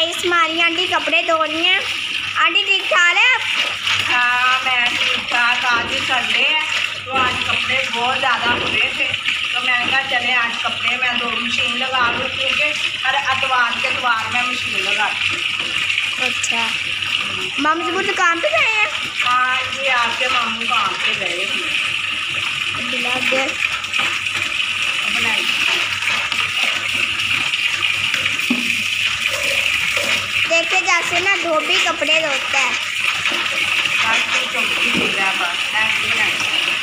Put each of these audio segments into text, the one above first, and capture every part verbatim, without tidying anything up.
Guys हमारी aunty कपड़े धो रही हैं। आंटी ठीक ठाक है आप? हाँ मैं ठीक ठाक। आज ही संडे है तो आज कपड़े बहुत ज़्यादा हो रहे थे तो मैंने कहा चले आज कपड़े मैं दो मशीन लगा लूँ क्योंकि हर अतवार के अतवार मैं मशीन लगाती हूँ। अच्छा मामू जी तो काम पे गए हैं? हाँ जी आपके मामू काम पे गए थे। बनाई देखे जैसे ना धोबी कपड़े धोता है। चौकी मिल रहा है बस ऐसे बनाई।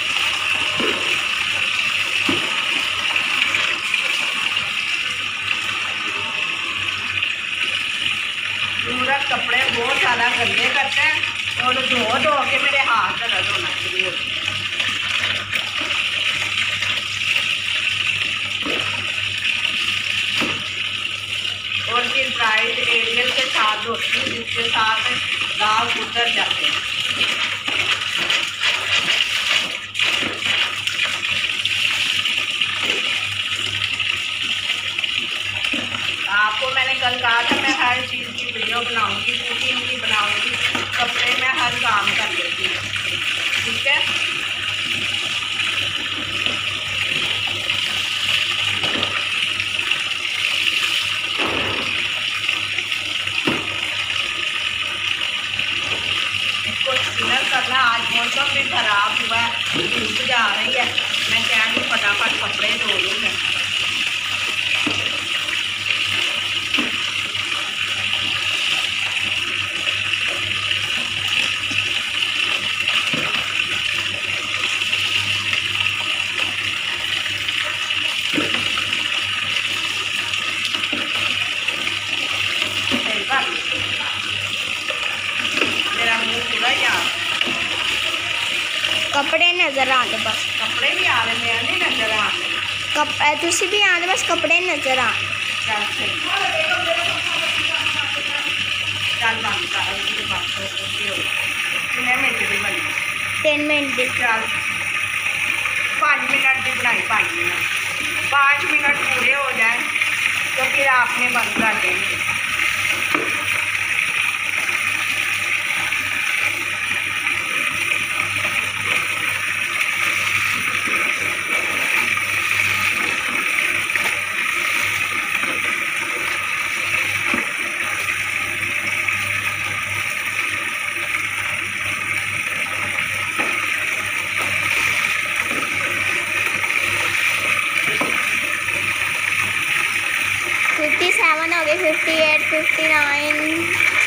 सूरत कपड़े बहुत ज़्यादा गंदे करते हैं और धो धो के मेरे हाथ दर्द होना शुरू हो गया। और फिर ब्राइट एरियल के साथ होती है जिसके साथ दाग उतर जाते हैं। आपको मैंने कल कहा था मैं हर चीज़ की वीडियो बनाऊंगी, कुकिंग की बनाऊंगी, कपड़े में हर काम कर लेती हूँ। ठीक है इसको स्पिनर करना। आज मौसम भी खराब हुआ है, धूप जा रही है, मैं क्या नहीं फटाफट कपड़े धो लूँगी। मेरा मुँह पूरा यार कपड़े नजर आते बस। कपड़े भी आ रहे हैं नहीं नजर आ रहे कप तुसी भी आते बस कपड़े नजर आ। चल चल चल बंद कर कितने मिनट की बनी? तीन मिनट की। चल पाँच मिनट की बनाई। पाँच मिनट पाँच मिनट पूरे हो जाए तो फिर आपने बंद कर देंगे। फिफ्टी सेवन हो गए, फिफ्टी एट, फिफ्टी नाइन।